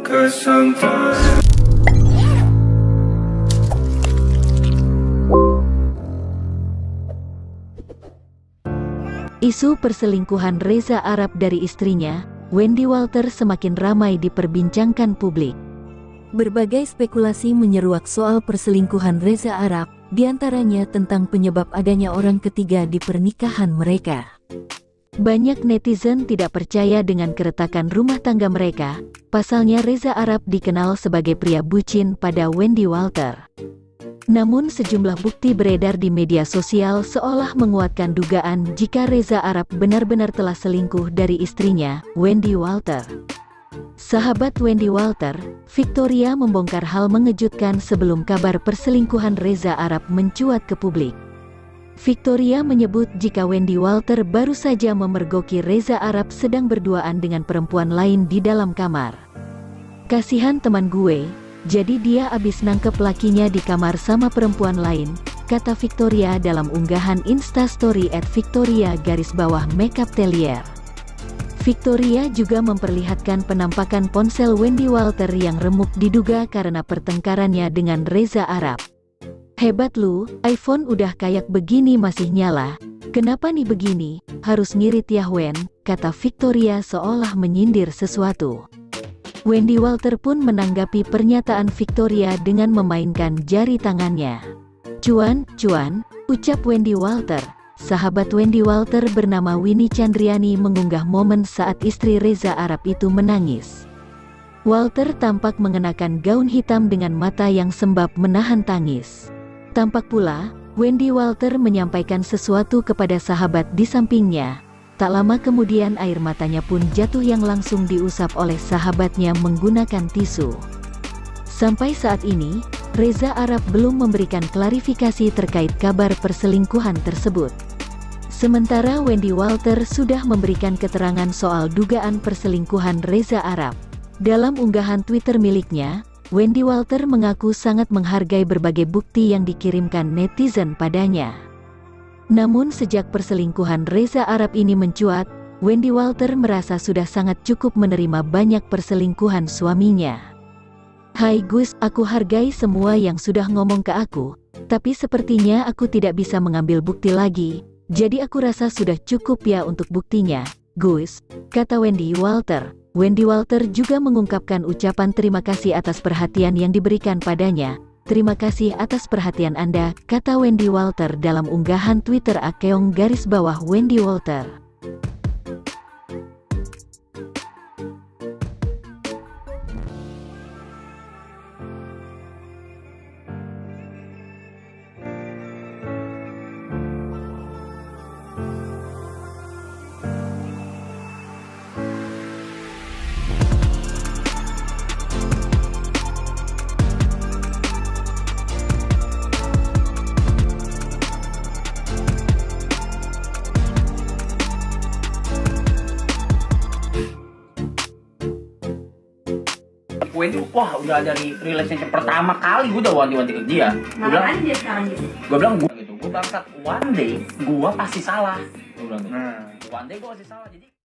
'Cause sometimes Isu perselingkuhan Reza Arab dari istrinya, Wendy Walter, semakin ramai diperbincangkan publik. Berbagai spekulasi menyeruak soal perselingkuhan Reza Arab, diantaranya tentang penyebab adanya orang ketiga di pernikahan mereka. Banyak netizen tidak percaya dengan keretakan rumah tangga mereka, pasalnya Reza Arab dikenal sebagai pria bucin pada Wendy Walter. Namun sejumlah bukti beredar di media sosial seolah menguatkan dugaan jika Reza Arab benar-benar telah selingkuh dari istrinya, Wendy Walter. Sahabat Wendy Walter, Victoria, membongkar hal mengejutkan sebelum kabar perselingkuhan Reza Arab mencuat ke publik. Victoria menyebut jika Wendy Walter baru saja memergoki Reza Arab sedang berduaan dengan perempuan lain di dalam kamar. "Kasihan teman gue, jadi dia abis nangkep lakinya di kamar sama perempuan lain," kata Victoria dalam unggahan Instastory @Victoria_makeuptelier. Victoria juga memperlihatkan penampakan ponsel Wendy Walter yang remuk diduga karena pertengkarannya dengan Reza Arab. "Hebat lu, iPhone udah kayak begini masih nyala. Kenapa nih begini? Harus ngirit ya Wen," kata Victoria seolah menyindir sesuatu. Wendy Walter pun menanggapi pernyataan Victoria dengan memainkan jari tangannya. "Cuan, cuan," ucap Wendy Walter. Sahabat Wendy Walter bernama Winnie Chandriani mengunggah momen saat istri Reza Arab itu menangis. Walter tampak mengenakan gaun hitam dengan mata yang sembab menahan tangis. Tampak pula, Wendy Walter menyampaikan sesuatu kepada sahabat di sampingnya. Tak lama kemudian air matanya pun jatuh yang langsung diusap oleh sahabatnya menggunakan tisu. Sampai saat ini, Reza Arab belum memberikan klarifikasi terkait kabar perselingkuhan tersebut. Sementara Wendy Walter sudah memberikan keterangan soal dugaan perselingkuhan Reza Arab. Dalam unggahan Twitter miliknya, Wendy Walter mengaku sangat menghargai berbagai bukti yang dikirimkan netizen padanya. Namun sejak perselingkuhan Reza Arab ini mencuat, Wendy Walter merasa sudah sangat cukup menerima banyak perselingkuhan suaminya. "Hai Gus, aku hargai semua yang sudah ngomong ke aku, tapi sepertinya aku tidak bisa mengambil bukti lagi, jadi aku rasa sudah cukup ya untuk buktinya, Gus," kata Wendy Walter. Wendy Walter juga mengungkapkan ucapan terima kasih atas perhatian yang diberikan padanya. "Terima kasih atas perhatian Anda," kata Wendy Walter dalam unggahan Twitter @keong_Wendy Walter. Gue itu udah dari relationship pertama kali gue udah wanti-wanti ke dia. Ngapain dia sekarang gitu? Gue bilang gue bangsat, one day gue pasti salah. Gue bilang gitu. One day gue pasti salah. Jadi